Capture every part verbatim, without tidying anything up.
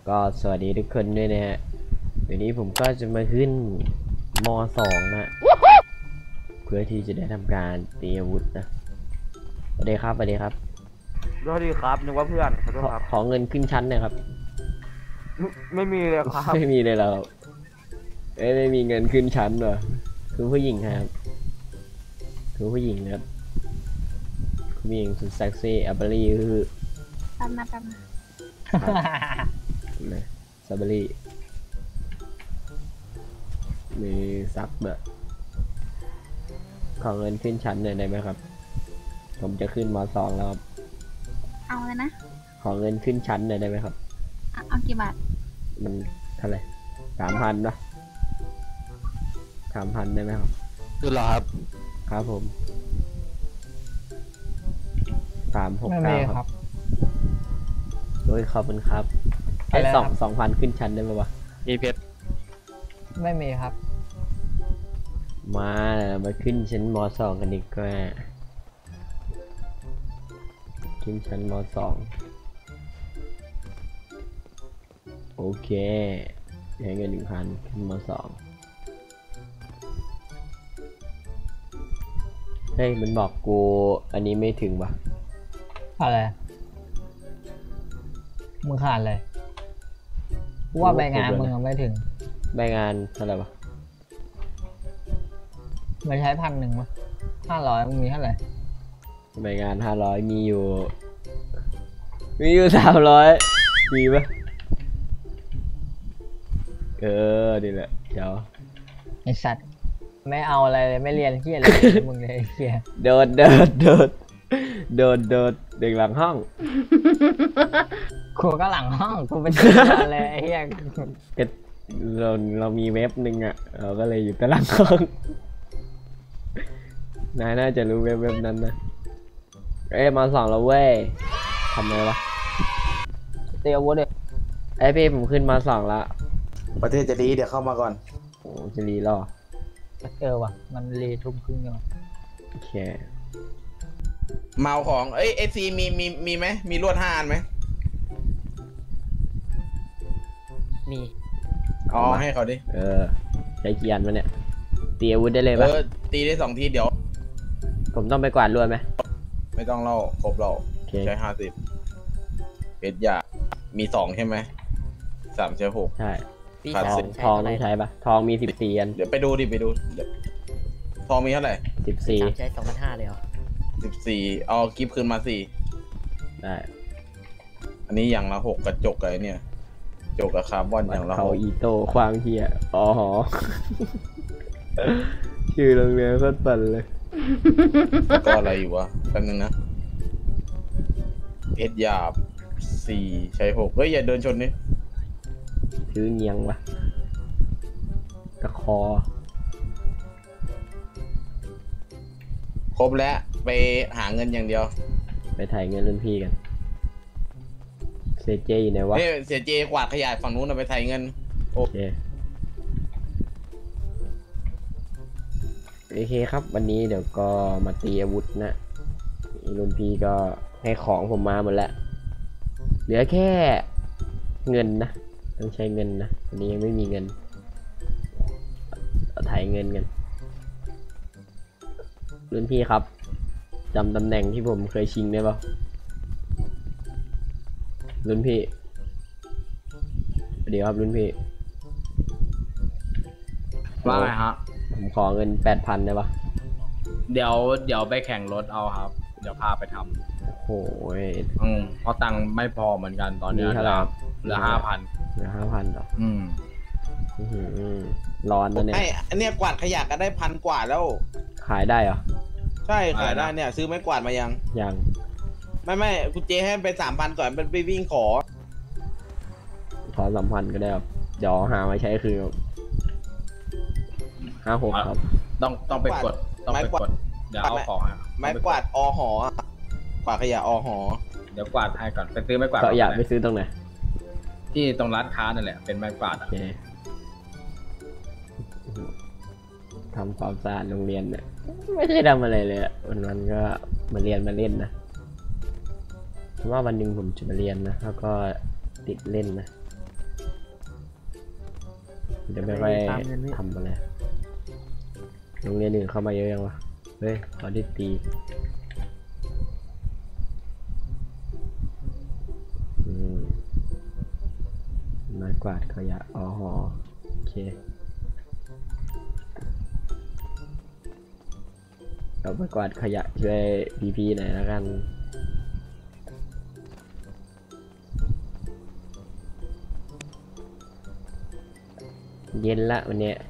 ก็สวัสดีทุกคนด้วยนะฮะเดี๋ยวนี้ผมก็จะมาขึ้นม สองนะเพื่อที่จะได้ทำการตีอาวุธนะสวัสดีครับสวัสดีครับสวัสดีครับนึกว่าเพื่อนขอโทษครับขอเงินขึ้นชั้นหน่อยครับไม่ไม่มีเลยครับไม่มีเลยเราเอ้ยไม่มีเงินขึ้นชั้นเหรอคือผู้หญิงครับคือผู้หญิงครับผู้หญิงสุดเซ็กซี่อัปเปอรี่คือตามมาตามมานะซับเบอรี่มีซับแบบขอเงินขึ้นชั้นหน่อยได้ไหมครับผมจะขึ้นม สองแล้วครับเอาเลยนะขอเงินขึ้นชั้นหน่อยได้ไหมครับเอาเอากี่บาทมันเท่าไหร่สามพันนะสามพันได้ไหมครับคือเหรอครับครับผมสามหกไม่เก้ามีคครัรับบ โอ้ยขอบคุณครับไอ้อะไรสองครับสองพันขึ้นชั้นได้ไหมวะมีเพชรไม่มีครับมามาขึ้นชั้นมสองกันดีกว่าขึ้นชั้นมสองโอเคให้เงินหนึ่งพันขึ้นมสองเฮ้ยมันบอกกูอันนี้ไม่ถึงวะอะไรมึงขาดเลยกูว่าใบงานมึงยังไม่ถึงใบงานเท่าไหร่วะมันใช้พันหนึ่งมั้ยห้าร้อยมึงมีเท่าไหร่ใบงานห้าร้อยมีอยู่ มีอยู่สามร้อยมีปะเออดีแหละเดี๋ยวไอสัตว์ไม่เอาอะไรเลยไม่เรียนเฮียอะไร มึงเลยไอ้เฮียโดดโดดโดดโดดโดดเด็กหลังห้องกูก็หลังห้องกูเป็นเฮียเลยไอ้เฮียก็เราเรามีเว็บหนึ่งอ่ะเราก็เลยอยู่แต่หลังห้องนายน่าจะรู้เว็บเว็บนั้นนะเอ้ยมาสองแล้วเว้ยทำไมวะเตียววุ้ดเลยไอ้พี่ผมขึ้นมาสองละประเทศจะดีเดี๋ยวเข้ามาก่อนโอ้จะรีรอเออว่ะมันรีทุ่มครึ่งอยู่โอเคเมาของเอ้ยเอซีมีมีมีไหมมีลวดห้าอันไหมมีอ๋อให้เขาดิเออใช้เกียร์มันเนี่ยตีอาวุธได้เลยเอปะอตีได้สองทีเดี๋ยวผมต้องไปกวาดรวดไหมไม่ต้องเล่าครบเราโอเคใช้ห้าสิบเพชรยามีสองใช่ไหมสามใช้หกใช่พี่ทขาดองสิบทองต้องใช้ปะทองมีสิบสี่อันเดี๋ยวไปดูดิไปดูเดี๋ยวทองมีเท่าไหร่สิบสี่ใช้สองพันห้าเลยเหรอสิบสี่เอากิฟต์คืนมาสี่ได้อันนี้อย่างละหกกระจกไอ้เนี่ยจกกับคาร์บอนอย่างละหเขากอีโต้ควางเฮียอ๋อหอ ชื่อโรงเรียนโคตรปั่นเลยแล้วก็อะไรอยู่วะแป๊บนึงนะเพชรหยาบสี่ใช้หกเฮ้ยอย่าเดินชนนี่ชื่อเงียงปะตะคอครบแล้วไปหาเงินอย่างเดียวไปถ่ายเงินรุ่นพี่กันเซเจอยู่ไหนวะเฮ้ยเสียเจกวาดขยะฝั่งนู้นเอาไปไถ่เงินโอเคโอเคครับวันนี้เดี๋ยวก็มาตีอาวุธนะรุ่นพี่ก็ให้ของผมมาหมดแล้วเหลือแค่เงินนะต้องใช้เงินนะวันนี้ยังไม่มีเงินเอาถ่ายเงินกันรุ่นพี่ครับจำตำแหน่งที่ผมเคยชิงได้ปะรุ่นพี่เดี๋ยวครับรุ่นพี่ว่าไงฮะผมขอเงินแปดพันได้ปะเดี๋ยวเดี๋ยวไปแข่งรถเอาครับ เดี๋ยวพาไปทโอ้โหำอืมเพราะตังค์ไม่พอเหมือนกันตอนเนี้ยมีเท่าไหร่ครับเหลือห้าพันเหลือห้าพันต่ออืมอื้อหือร้อนนะเนี่ยไอ้อันเนี้ยกวาดขยะก็ได้พันกว่าแล้วขายได้เหรอใช่ขายได้เนี่ย ซื้อไม้กวาดมายังยังไม่ไม่คุณเจให้ไปสามพันก่อนไปไปวิ่งขอขอสัมพันธ์ก็ได้ครับเดี๋ยวหามาใช้คือห้าหกครับต้องต้องไปกดต้องไปไม้กวาดกด เดี๋ยวเอาของให้ไม้กวาดอหอ กวาดขยะอหอเดี๋ยวกวาดให้ก่อนไปซื้อไม้กวาดก็อยากก่นไปซื้อตรงไหนที่ตรงร้านค้านั่นแหละเป็นไม้กวาดโออะเคทำความสะอาดโรงเรียนเนี่ยไม่เคยทำอะไรเลยอะวันวันๆก็มาเรียนมาเล่นนะเพราะว่าวันหนึ่งผมจะมาเรียนนะแล้วก็ติดเล่นนะเดี๋ยวไม่ค่อยตามเงินนี่ทำอะไรโรงเรียนอื่นเข้ามาเยอะยังวะเฮ้ยเขาได้ตีอืมไม้กวาดขยะอ๋อหอโอเคเอาไปกวาดขยะช่วยพี่ๆหน่อยแล้วกันเย็นละวันเนี้ย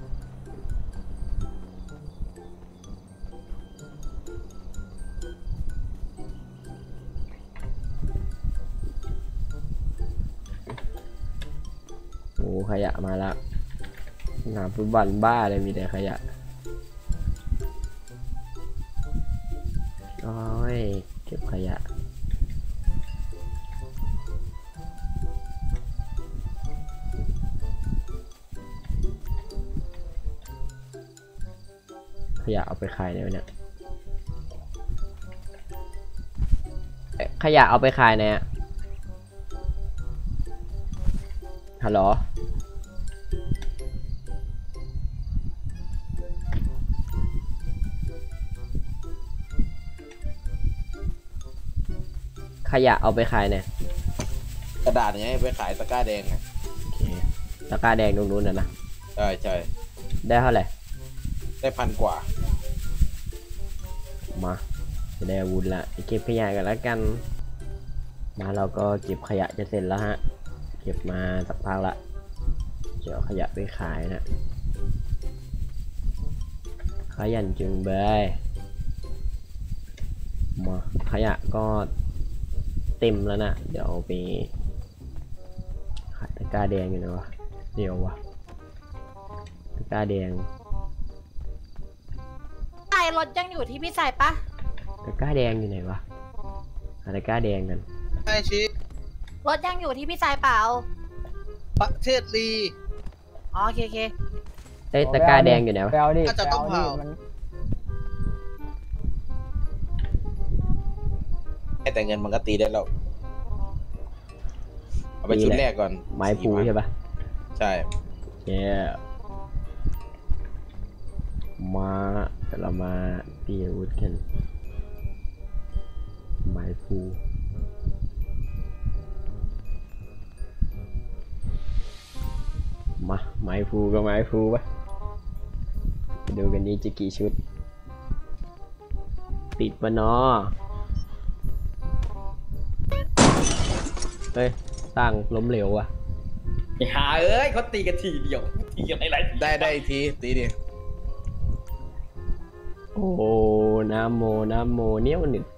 โอ้ขยะมาละสนามฟุตบอลบ้าเลยมีแต่ขยะโอ้ยเก็บขยะขยะเอาไปขายไหนวะเนี่ยเอ๊ะขยะเอาไปขายไหนอะฮัลโหลขยะเอาไปขายไหนกระดาษไงไปขายตะกร้าแดงไงโอเคตะกร้าแดงตรงนู้นน่ะนะใช่ใช่ได้เท่าไหร่ได้พันกว่ามาจะได้อาวุธละไปเก็บขยะกันแล้วกันมาเราก็เก็บขยะจะเสร็จแล้วฮะเก็บมาสักพักละจะเอาขยะไปขายนะขยันจึงเบยมาขยะก็เต็มแล้วนะเดี๋ยวเอาไปขายตะกร้าแดงอยู่นะวะเดี๋ยววะตะกร้าแดงใช่รถยังอยู่ที่พี่สายปะตะกร้าแดงอยู่ไหนวะหาตะกร้าแดงกันไอชิรถยังอยู่ที่พี่สายเปล่าประเทศลีอ๋อโอเคโอเคเอ้ยตะกร้าแดงอยู่ไหนวะไปเอาดิน่าจะต้องไปเอาดิเผามัมันให้แต่เงินมันก็ตีได้แล้วเอาไปชุดแรกก่อนไม้ปูใช่ปะใช่เย้มาแต่เรามาตีอาวุธกันไม้ปูมาไม้ปูก็ไม้ปูปะไปดูกันนี้จะกี่ชุด ติดปะเนาะเฮ้ยตั้งล้มเหลวอ่ะไอ้หาเอ้ยเขาตีกันทีเดียวตีกันหลายๆทีได้ได้อีกทีตีดิโอ้น้ำโมน้ำโมเนี้ยวหนึบ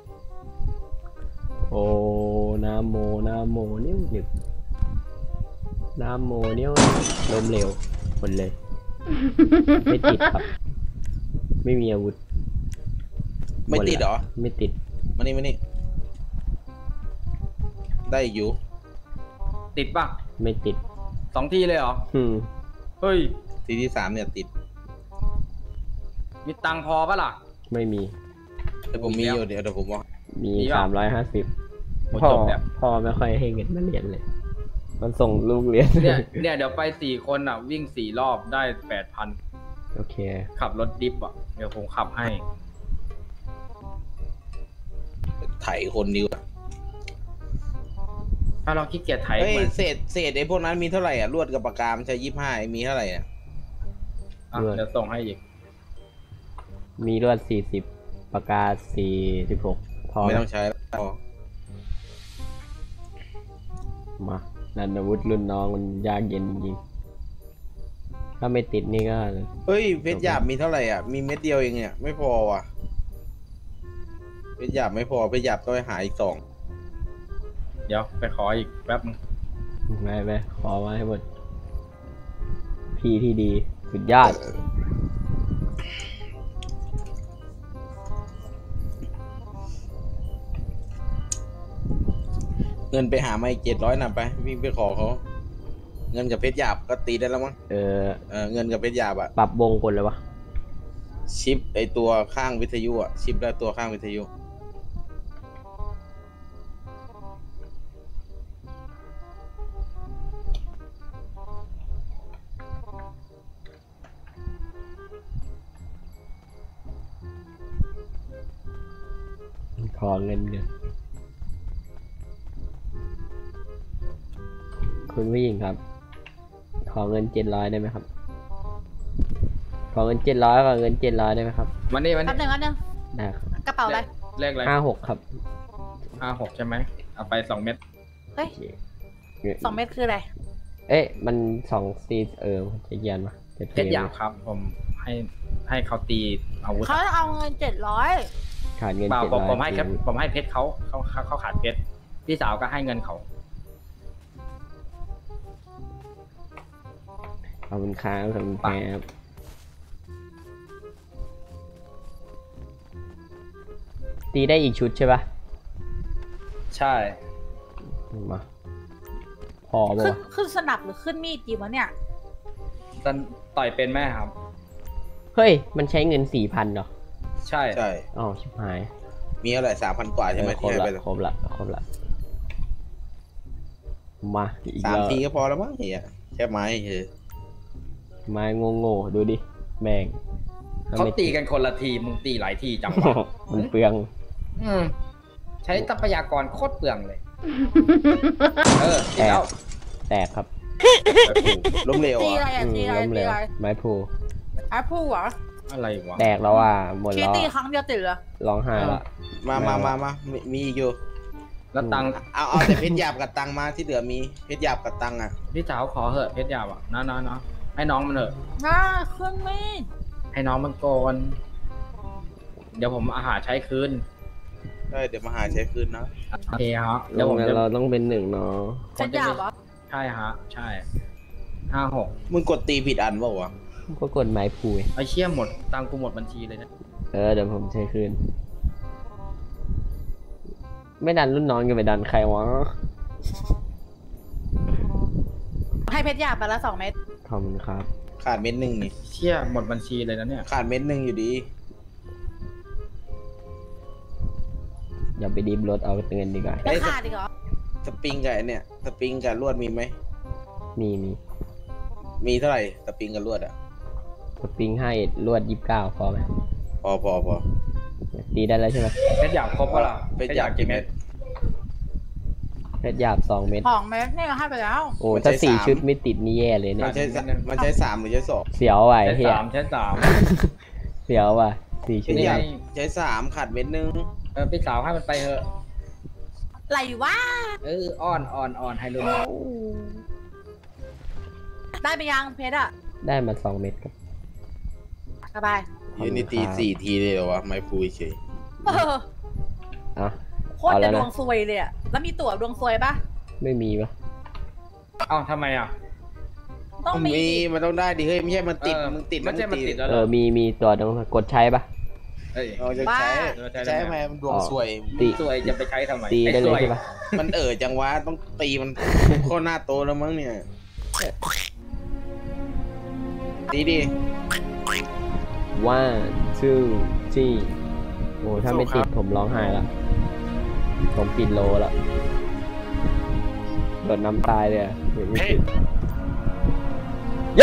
โอ้น้ำโมน้ำโมเนี้ยวหนึบน้ำโมเนี้ยวหนึบล้มเหลวหมดเลย ไม่ติดครับ ไม่มีอาวุธไม่ติดเหรอไม่ติดมานี่มานี่ได้อยู่ติดป่ะไม่ติดสองทีเลยเหรออืมเฮ้ยทีที่สามเนี่ยติดมีตังค์พอปะล่ะไม่มีแต่ผมมีอยู่เดี๋ยวเดี๋ยวผมบอกมีมีปะสามร้อยห้าสิบหมดพ่อจบแล้วพ่อไม่ค่อยให้เงินมาเรียนเลย มันส่งลูกเรียนเนี่ยเนี่ยเดี๋ยวไปสี่คนอ่ะ วิ่งสี่รอบได้แปดพันโอเคขับรถดิฟอ่ะ เดี๋ยวผมขับให้ไถคนดีกว่าถ้าเราขี้เกียจไถเฮ้ยเหมือนเศษเศษไอ้พวกนั้นมีเท่าไหร่อ่ะลวดกับปากกามนใช้ยี่ห้ามีเท่าไหร่อ่ะอ่ะเดี๋ยวส่งให้อีกมีรวดสี่สิบปากกาสี่สิบหกพอไม่ไหมต้องใช้แล้วมานันอาวุธรุ่นน้องมันยากเย็นจริงๆถ้าไม่ติดนี่ก็เฮ้ยเพชรหยาบมีเท่าไหร่อ่ะมีเม็ดเดียวเองเนี่ยไม่พอว่ะเพชรหยาบไม่พอเพชรหยาบต้องไปหาอีกสองเดี๋ยวไปขออีกแป๊บนึงไม่ไปขอมาให้หมด พี่ที่ดี สุดยอดเงินไปหามาอีกเจ็ดร้อยนำไปวิ่งไปขอเขาเงินกับเพชรหยาบก็ตีได้แล้วมั้งเออเออเงินกับเพชรหยาบอะปรับวงกลเลยวะชิปไอตัวข้างวิทยุอะชิปได้ตัวข้างวิทยุขอเงินเดือนคุณผู้หญิงครับ ขอเงินเจ็ดร้อยได้ไหมครับ ขอเงินเจ็ดร้อยขอเงินเจ็ดร้อยได้ไหมครับวันนี้วันแป๊นี้บหนึ่งแป๊บหนึ่งได้ครับกระเป๋าอะไรเลขอะไรห้าหกครับห้าหกใช่ไหมเอาไปสองเม็ดเฮ้ยสองเม็ดคืออะไรเอ๊ะมันสองซีเออจะเยียนปะจะเพชรหยาบครับ ผมให้ให้เขาตีอาวุธเขาเอาเงินเจ็ดร้อยขาดเงินเปล่าเจ็ดผมร้อยผมให้ครับผมให้เพชรเขาเขาเขาเขาขาดเพชรพี่สาวก็ให้เงินเขาขอบคุณครับขอบคุณครับตีได้อีกชุดใช่ปะใช่มาพอปะขึ้นวะขึ้นสนับหรือขึ้นมีดดีวะเนี่ยตอนต่อยเป็นแม่ครับเฮ้ย มันใช้เงินสี่พันเหรอใช่ใช่อ๋อชิบหายมีอะไรสามพันกว่าใช่ไหมครบที่ให้ละไปครบละครบละมาอีกสามรอบทีก็พอแล้วมั้งเฮียแค่ไม้เฮียไม้โง่ๆดูดิ แม่งเขาตีกันคนละทีมึงตีหลายทีจังหวะมันเปลืองอืมใช้ทรัพยากรโคตรเปลืองเลย เออตีแล้วแตกครับล้มเหลวตีอ่ะอะไรอ่ะอืมตีอะไรล้มเหลตีวอะไรไม้พูแอปพูเหรออะไรวะแตกแล้วอ่ะหมดคีแล้วตีครั้งเดียวติดเหรอร้องไห้ละมามามามามีมีอีกอยู่แล้วตังค์เอาเอาแต่เพชรหยาบกับตังมาที่เหลือมีเพชรหยาบกับตังอ่ะพี่สาวขอเหอะเพชรหยาบอ่ะนะนะนะให้น้องมันเถอะน่าขึ้นมีดให้น้องมันก่อนเดี๋ยวผมอาหารใช้คืนได้เดี๋ยวมาหาใช้คืนนะโอเคฮะลเดี๋ยวงผมนั้นจะเราต้องเป็นหนึ่งเนาะฉันอยากเหรอใช่ฮะ ใช่ห้าหกมึงกดตีผิดอันเปล่าวะก็กดไม้พูไงไอเชี่ยหมดตังค์กูหมดบัญชีเลยนะเออเดี๋ยวผมใช้คืน ไม่ดันรุ่นน้องจะไปดันใครวะให้เพชรหยาบไปละสองเม็ดขอบคุณครับขาดเม็ดหนึ่งนี่เชี่ยหมดบัญชีเลยนะเนี่ยขาดเม็ดหนึ่งอยู่ดีอย่าไปดิบรถเอาเงินดีกว่าจะขาดอีกเหรอสปริงกับไอ้เนี่ยสปริงกับลวดมีไหมมีมีมีเท่าไหร่สปริงกับลวดอ่ะสปริงให้ลวดยี่สิบเก้าพอไหมพอพอพอตีได้แล้วใช่ไหมเพชรหยาบครบปะล่ะเพชรหยาบกี่เม็ดเพชรหยาบสองเม็ดสองเม็ดนี่ก็ให้ไปแล้วโอ้มันใช้ถ้าสี่สามชุดไม่ติดนี่แย่เลยเนี่มัยนใช้สามมันใช้สามหรือใช้สองเสียวไหวใช้เฮียสามใช้สามเสียวว่ะสี่ชุดเพชรหยาบนี่ไงใช้สามขาดเม็ดหนึ่งเออพี่สาวให้มันไปเถอะไหลวะเอออ่อนอ่อนอ่อนให้รุ่นได้ไปยังเพชรอะได้มาสองเม็ดครับสบายยูนิตีสี่ทีเลยเหรอวะไม้พูเฉยเอออ่ะโคตรเอาแล้จะวดนะวงซวยเลยอะแล้วมีตั๋วดวงซวยปะไม่มีปะเอ้าทำไมอ่ะต้องมีมีมันต้องได้ดิเฮ้ยไม่ใช่มันติดเออมึงติดไม่ใช่มันติดแล้วเอเหรออมีมีตัวตรงกดใช้ปะเอ้ยเราจะใช้ใช้ไหมมันดวงสวยตีสวยจะไปใช้ทำไมตีได้เลยอ้สวใช่ปะมันเออจังวะต้องตีมันโคตรหน้าโตแล้วมั้งเนี่ยตีดิ one two three โอ้ถ้าไม่ติดผมร้องไห้ละผมปิดโลละโดนน้ำตายเลยอะเห็นไม่ติดเย้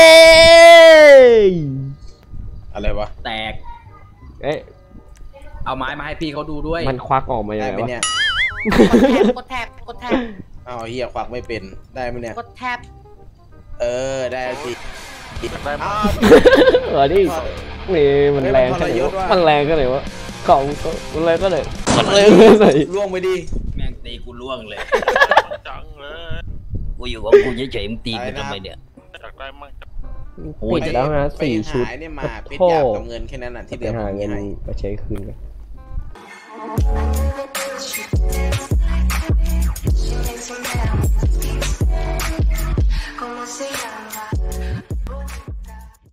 อะไรวะแตกเอ๊ะเอาไม้มาให้พี่เขาดูด้วยมันควักออกมายังได้ไงไหมวะเนี่ยกดแท็บกดแท็บอ้าวเฮียควักไม่เป็นได้ไหมเนี่ยกดแท็บเออได้สิอ้าวเออดินี่มันแรงขนาดเฮ้ยมันทรยศว่ะมันแรงขนาดวะของก็มันแรงก็เลยมันแรงก็เลยล่วงไปดิแม่งตีกูล่วงเลยจังเลยกูอยู่กับกูเฉยๆมึงตีกูทำไมเนี่ยอยากได้มั่งปิดแล้วนะไปสี่ชุดหายเนี่ยมาเพชรโอ้หยาบโหกับเงินแค่นั้นน่ะที่เหไปลือหาผมเงิมีนให้ไปใช้คืนกัน